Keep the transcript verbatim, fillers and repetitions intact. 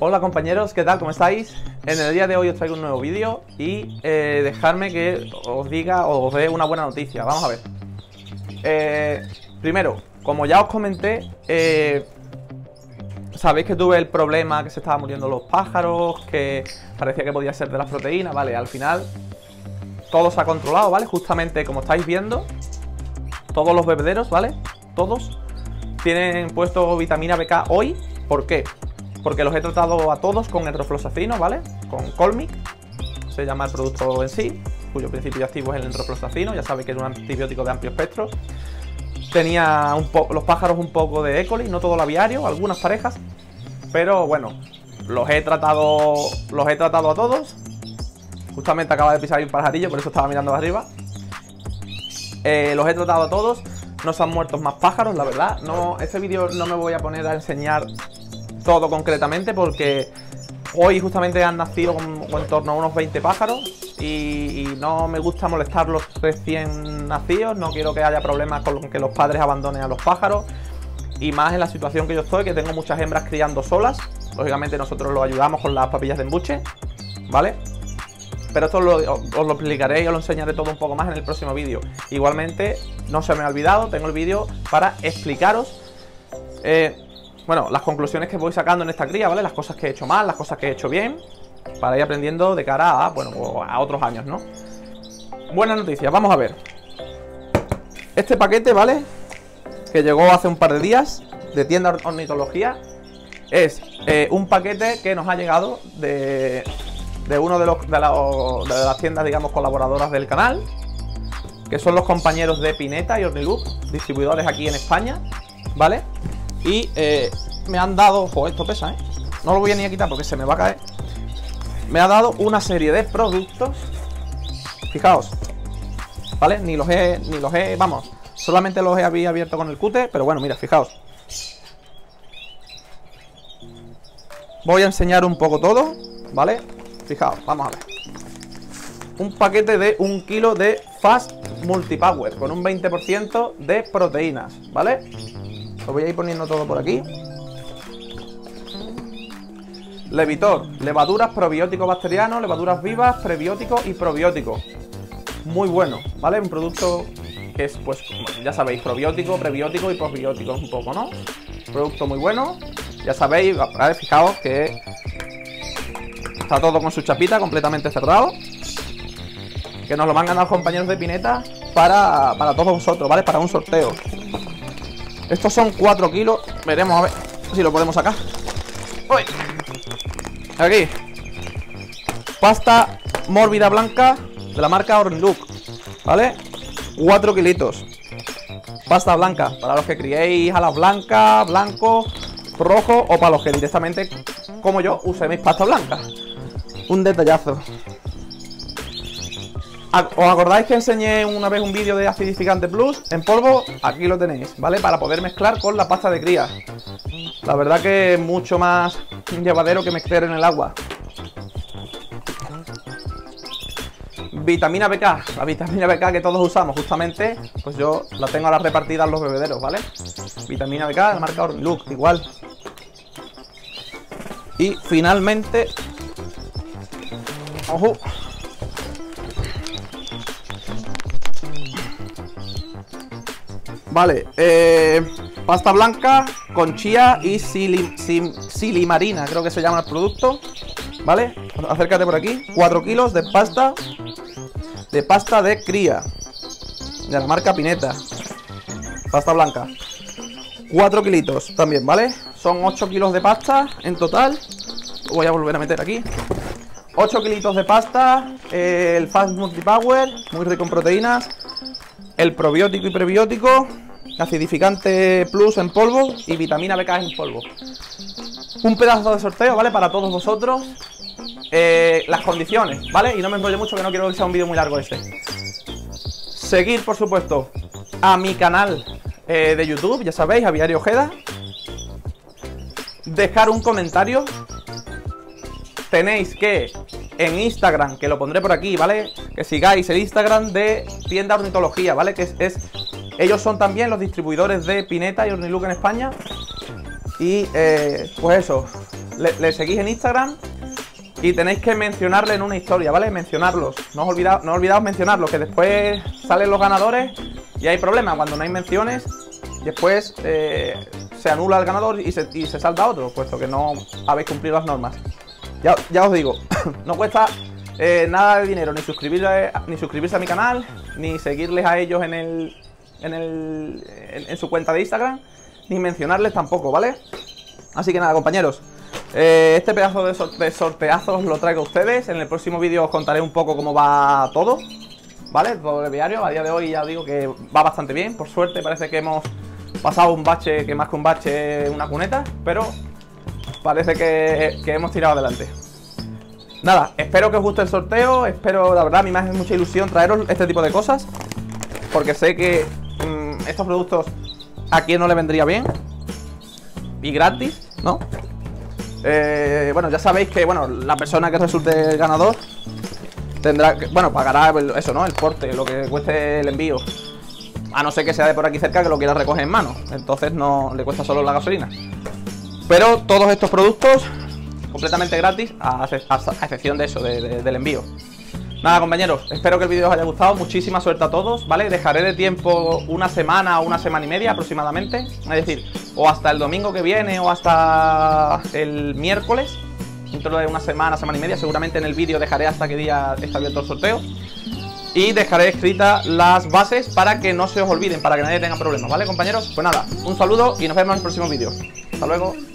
Hola compañeros, ¿qué tal? ¿Cómo estáis? En el día de hoy os traigo un nuevo vídeo y eh, dejadme que os diga o os dé una buena noticia. Vamos a ver. Eh, primero, como ya os comenté, eh, sabéis que tuve el problema que se estaban muriendo los pájaros, que parecía que podía ser de las proteínas, ¿vale? Al final todo se ha controlado, ¿vale? Justamente como estáis viendo, todos los bebederos, ¿vale? Todos tienen puesto vitamina B K hoy. ¿Por qué? Porque los he tratado a todos con enrofloxacino, ¿vale? Con Colmic, se llama el producto en sí, cuyo principio activo es el enrofloxacino. Ya sabéis que es un antibiótico de amplio espectro. Tenía un los pájaros un poco de E. coli, no todo el aviario, algunas parejas, pero bueno, los he tratado, los he tratado a todos. Justamente acaba de pisar un pajarillo, por eso estaba mirando arriba. Eh, los he tratado a todos, no se han muerto más pájaros, la verdad. No, este vídeo no me voy a poner a enseñar todo concretamente porque hoy justamente han nacido con, con en torno a unos veinte pájaros y, y no me gusta molestar los recién nacidos. No quiero que haya problemas con que los padres abandonen a los pájaros, y más en la situación que yo estoy, que tengo muchas hembras criando solas. Lógicamente nosotros los ayudamos con las papillas de embuche, ¿vale? Pero esto lo, os lo explicaré y os lo enseñaré todo un poco más en el próximo vídeo. Igualmente, no se me ha olvidado, tengo el vídeo para explicaros eh, bueno, las conclusiones que voy sacando en esta cría, ¿vale? Las cosas que he hecho mal, las cosas que he hecho bien, para ir aprendiendo de cara a, bueno, a otros años, ¿no? Buenas noticias, vamos a ver. Este paquete, ¿vale? Que llegó hace un par de días de Tienda Ornitología. Es eh, un paquete que nos ha llegado de, de uno de, los, de, la, de las tiendas, digamos, colaboradoras del canal, que son los compañeros de Pineta y Ornilook, distribuidores aquí en España, ¿vale? Y eh, me han dado... Joder, esto pesa, ¿eh? No lo voy a ni a quitar porque se me va a caer. Me ha dado una serie de productos. Fijaos, ¿vale? Ni los he... Ni los he... Vamos, solamente los he abierto con el cúter. Pero bueno, mira, fijaos. Voy a enseñar un poco todo, ¿vale? Fijaos, vamos a ver. Un paquete de un kilo de Fast Multipower con un veinte por ciento de proteínas, ¿vale? Lo voy a ir poniendo todo por aquí. Levitor, levaduras probióticos bacterianos, levaduras vivas, prebióticos y probióticos. Muy bueno, ¿vale? Un producto que es, pues, ya sabéis, probiótico, prebiótico y posbiótico un poco, ¿no? Producto muy bueno. Ya sabéis, ¿vale? Fijaos que está todo con su chapita completamente cerrado. Que nos lo van a ganar los compañeros de Pineta para, para todos vosotros, ¿vale? Para un sorteo. Estos son cuatro kilos. Veremos a ver si lo podemos sacar. ¡Uy! Aquí. Pasta mórbida blanca de la marca Ornilook, ¿vale? cuatro kilitos. Pasta blanca para los que criéis alas blancas, blanco, rojo, o para los que directamente, como yo, uséis pasta blanca. Un detallazo. ¿Os acordáis que enseñé una vez un vídeo de acidificante plus en polvo? Aquí lo tenéis, ¿vale? Para poder mezclar con la pasta de cría. La verdad que es mucho más llevadero que mezclar en el agua. Vitamina B K, la vitamina B K que todos usamos, justamente, pues yo la tengo ahora repartida en los bebederos, ¿vale? Vitamina B K de la marca Ornilook, igual. Y finalmente... ¡Ojo! Vale, eh, pasta blanca con chía y sili, sim, silimarina, creo que se llama el producto. Vale, acércate por aquí. cuatro kilos de pasta De pasta de cría de la marca Pineta. Pasta blanca, cuatro kilitos también, ¿vale? Son ocho kilos de pasta en total. Lo voy a volver a meter aquí. ocho kilitos de pasta, eh, el Fast Multipower, muy rico en proteínas, el probiótico y prebiótico, acidificante plus en polvo y vitamina B K en polvo. Un pedazo de sorteo, ¿vale? Para todos vosotros. Eh, las condiciones, ¿vale? Y no me enrollo mucho, que no quiero que sea un vídeo muy largo este. Seguir, por supuesto, a mi canal eh, de YouTube, ya sabéis, Aviario Ojeda. Dejar un comentario. Tenéis que en Instagram, que lo pondré por aquí, ¿vale? Que sigáis el Instagram de Tienda Ornitología, ¿vale? Que es, es ellos son también los distribuidores de Pineta y Ornilook en España. Y eh, pues eso, le, le seguís en Instagram y tenéis que mencionarle en una historia, ¿vale? Mencionarlos, no os olvidaos, no olvidaos mencionarlos, que después salen los ganadores y hay problemas. Cuando no hay menciones, después eh, se anula el ganador y se, y se salta otro, puesto que no habéis cumplido las normas. Ya, ya os digo, no cuesta eh, nada de dinero, ni suscribirse, ni suscribirse a mi canal, ni seguirles a ellos en el, en, el, en, en su cuenta de Instagram, ni mencionarles tampoco, ¿vale? Así que nada, compañeros, eh, este pedazo de, sor de sorteazos lo traigo a ustedes. En el próximo vídeo os contaré un poco cómo va todo, ¿vale? Todo el diario. A día de hoy ya digo que va bastante bien. Por suerte parece que hemos pasado un bache, que más que un bache, una cuneta, pero parece que, que hemos tirado adelante. Nada, espero que os guste el sorteo. Espero, la verdad, a mí me hace mucha ilusión traeros este tipo de cosas, porque sé que mmm, estos productos a quien no le vendría bien. Y gratis, ¿no? Eh, bueno, ya sabéis que, bueno, la persona que resulte ganador tendrá que, bueno, pagará eso, ¿no? El porte, lo que cueste el envío. A no ser que sea de por aquí cerca, que lo quiera recoger en mano. Entonces no le cuesta solo la gasolina. Pero todos estos productos completamente gratis, a, a, a excepción de eso, de, de, del envío. Nada, compañeros, espero que el vídeo os haya gustado. Muchísima suerte a todos, ¿vale? Dejaré de tiempo una semana o una semana y media aproximadamente. Es decir, o hasta el domingo que viene o hasta el miércoles. Dentro de una semana, semana y media. Seguramente en el vídeo dejaré hasta qué día está abierto el sorteo. Y dejaré escritas las bases para que no se os olviden, para que nadie tenga problemas, ¿vale, compañeros? Pues nada, un saludo y nos vemos en el próximo vídeo. Hasta luego.